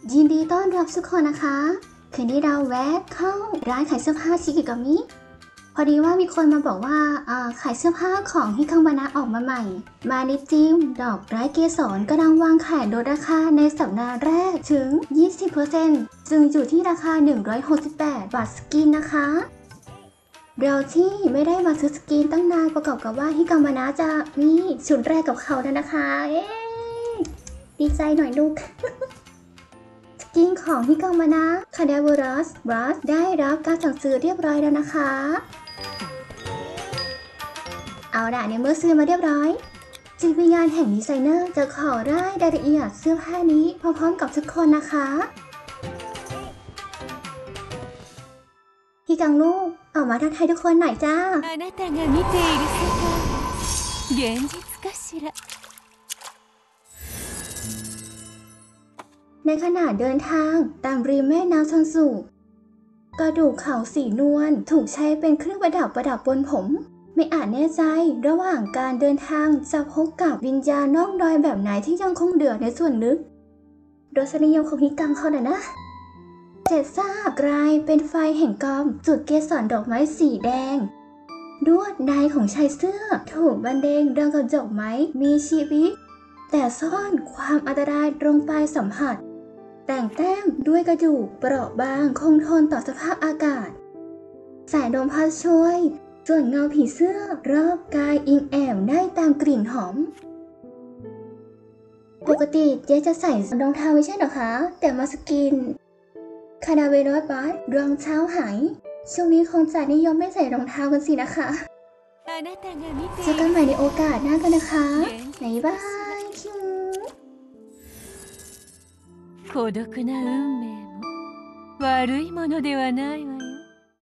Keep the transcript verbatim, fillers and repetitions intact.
ยินดีต้อนรับทุกคนนะคะคืนนี้เราแวะเข้าร้านขายเสื้อผ้าชิกิกามิพอดีว่ามีคนมาบอกว่าขายเสื้อผ้าของฮิคังบานะออกมาใหม่มานิจิมดอกไร้เกสรกำลังวางขายลดราคาในสัปดาห์แรกถึง ยี่สิบเปอร์เซ็นต์ ซึ่งอยู่ที่ราคาหนึ่งร้อยหกสิบแปดบาทสกินนะคะเราที่ไม่ได้มาซื้อสกินตั้งนานประกอบกับว่าฮิคังบานะจะมีชุดแรกกับเขาแล้วนะคะเอ๊ดีใจหน่อยลูก สกินของฮิคังบานะคาเดเวอรัสบรัสได้รับการสั่งซื้อเรียบร้อยแล้วนะคะเอาล่ะในเมื่อซื้อมาเรียบร้อยจิตวิญญาณแห่งดีไซเนอร์จะขอได้รายละเอียดเสื้อผ้านี้พร้อมๆกับทุกคนนะคะฮิคังลูกออกมาทักทายทุกคนหน่อยจ้าあなたが見ている世界現実かしらในขณะเดินทางตามริมแม่น้ำซันสุกระดูกเขาสีนวลถูกใช้เป็นเครื่องประดับประดับบนผมไม่อาจแน่ใจระหว่างการเดินทางจะพบกับวิญญาณนอกดอยแบบไหนที่ยังคงเดือดในส่วนลึกรสนิยมของฮิกังเขาน่ะนะเจ็ดซากกลายเป็นไฟแห่งกรรมจุดเกสรดอกไม้สีแดงลวดลายของชายเสื้อถูกบรรเลงดังกับดอกไม้มีชีวิตแต่ซ่อนความอันตรายตรงปลายสัมผัสแต่งแต้มด้วยกระดูกเปราะบางคงทนต่อสภาพอากาศสายลมพัดช่วยส่วนเงาผีเสื้อรอบกายอิงแอบได้ตามกลิ่นหอมปกติเจ๊จะใส่รองเท้าไม่ใช่หรอคะแต่มาสกินคาดาเวโรบัสรองเท้าหายช่วงนี้คงจะนิยมไม่ใส่รองเท้ากันสินะคะเจอกันใหม่ในโอกาสหน้ากันนะคะบ๊ายบายคิว孤独な運命も悪いものではないわよ